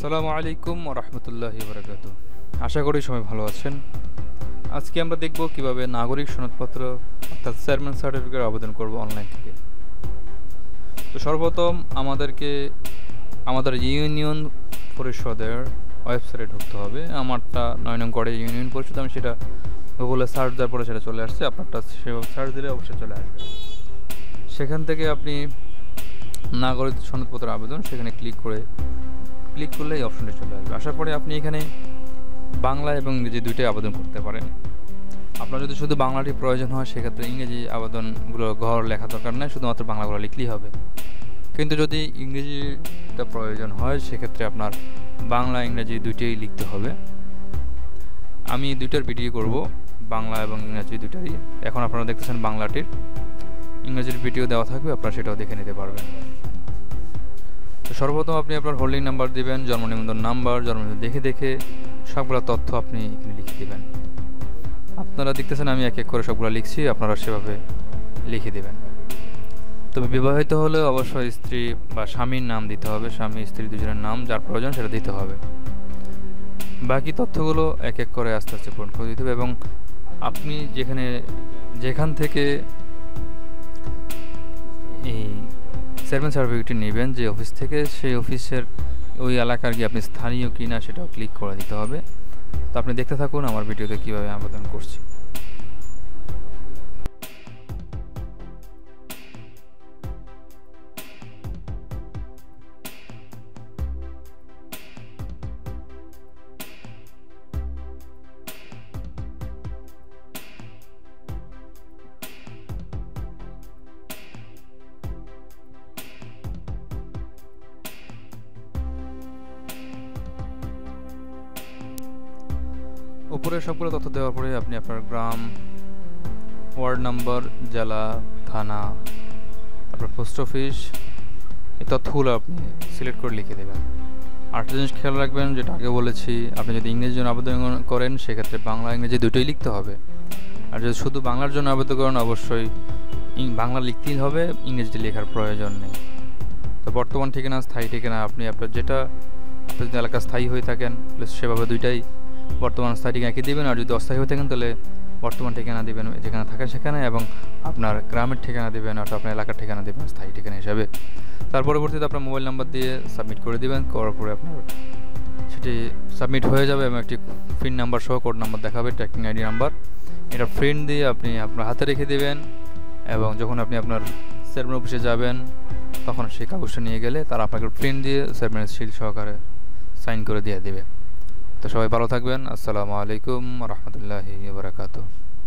আসসালামু আলাইকুম ওয়া রাহমাতুল্লাহি ওয়া বারাকাতুহু। আশা করি সবাই ভালো আছেন। আজকে আমরা দেখব কিভাবে নাগরিক সনদপত্র অর্থাৎ চেয়ারম্যান সার্টিফিকেট আবেদন করব অনলাইন থেকে। তো সর্বপ্রথম আমাদেরকে আমাদের ইউনিয়ন পরিষদের ওয়েবসাইটে ঢুকতে হবে। আমারটা ৯ নং করে ইউনিয়ন পরিষদ, আমি সেটা গুগলে সার্চ দেওয়ার পরে সেটা চলে আসছে। আপনারটা সেভাবে সার্চ দিলে অবশ্যই চলে আসবে। সেখান থেকে আপনি নাগরিক সনদপত্র আবেদন সেখানে ক্লিক করলে এই অপশনটা চলে আসবে। আসার পরে আপনি এখানে বাংলা এবং ইংরেজি দুইটাই আবেদন করতে পারেন। আপনার যদি শুধু বাংলাটি প্রয়োজন হয় সেক্ষেত্রে ইংরেজি আবেদনগুলো ঘর লেখা দরকার নেই, শুধুমাত্র বাংলাগুলো লিখলেই হবে। কিন্তু যদি ইংরেজিটা প্রয়োজন হয় সেক্ষেত্রে আপনার বাংলা ইংরেজি দুইটাই লিখতে হবে। আমি দুইটার ভিডিও করব, বাংলা এবং ইংরেজি দুইটারই। এখন আপনারা দেখতেছেন বাংলাটির, ইংরেজির ভিডিও দেওয়া থাকবে, আপনারা সেটাও দেখে নিতে পারবেন। তো সর্বপ্রথম আপনি আপনার হোল্ডিং নাম্বার দিবেন, জন্ম নিবন্ধন নাম্বার, জন্ম দেখে সবগুলো তথ্য আপনি এখানে লিখে দেবেন। আপনারা দেখতেছেন আমি এক এক করে সবগুলো লিখছি, আপনারা সেভাবে লিখে দেবেন। তবে বিবাহিত হলে অবশ্যই স্ত্রী বা স্বামীর নাম দিতে হবে, স্বামী স্ত্রী দুজনের নাম যার প্রয়োজন সেটা দিতে হবে। বাকি তথ্যগুলো এক এক করে আস্তে আস্তে পূরণ করে দিতে হবে। এবং আপনি যেখান থেকে এই চেয়ারম্যান সার্টিফিকেটটি নেবেন, যে অফিস থেকে, সেই অফিসের ওই এলাকার গিয়ে আপনি স্থানীয় কিনা সেটাও ক্লিক করে দিতে হবে। তো আপনি দেখতে থাকুন আমার ভিডিওতে কীভাবে আবেদন করছি। উপরে সবগুলো তথ্য দেওয়ার পরে আপনি আপনার গ্রাম, ওয়ার্ড নাম্বার, জেলা, থানা, আপনার পোস্ট অফিস, এই তথ্যগুলো আপনি সিলেক্ট করে লিখে দেবেন। আরেকটা জিনিস খেয়াল রাখবেন, যেটা আগে বলেছি, আপনি যদি ইংরেজির জন্য আবেদন করেন সেক্ষেত্রে বাংলা ইংরেজি দুটোই লিখতে হবে। আর যদি শুধু বাংলার জন্য আবেদন করেন অবশ্যই বাংলা লিখতেই হবে, ইংরেজিতে লেখার প্রয়োজন নেই। তো বর্তমান ঠিকানা, স্থায়ী ঠিকানা, আপনি আপনার যেটা আপনি যদি এলাকা স্থায়ী হয়ে থাকেন সেভাবে দুইটাই বর্তমান স্থায়ী ঠিকানা একই দেবেন। আর যদি অস্থায়ী হয়ে থাকেন তাহলে বর্তমান ঠিকানা দেবেন যেখানে থাকেন সেখানে, এবং আপনার গ্রামের ঠিকানা দেবেন অর্থাৎ আপনার এলাকার ঠিকানা দেবেন স্থায়ী ঠিকানা হিসাবে। তার পরবর্তীতে আপনার মোবাইল নাম্বার দিয়ে সাবমিট করে দেবেন। করার পরে আপনার সেটি সাবমিট হয়ে যাবে এবং একটি পিন নাম্বার সহ কোড নাম্বার দেখাবে, ট্র্যাকিং আইডি নাম্বার। এটা প্রিন্ট দিয়ে আপনি আপনার হাতে রেখে দেবেন এবং যখন আপনি আপনার চেয়ারম্যান অফিসে যাবেন তখন সেই কাগজটা নিয়ে গেলে তারা আপনাকে প্রিন্ট দিয়ে চেয়ারম্যানের সিল সহকারে সাইন করে দিয়ে দেবে। তো সবাই ভালো থাকবেন। আসসালামু আলাইকুম ওয়া রাহমাতুল্লাহি ওয়া বারাকাতুহু।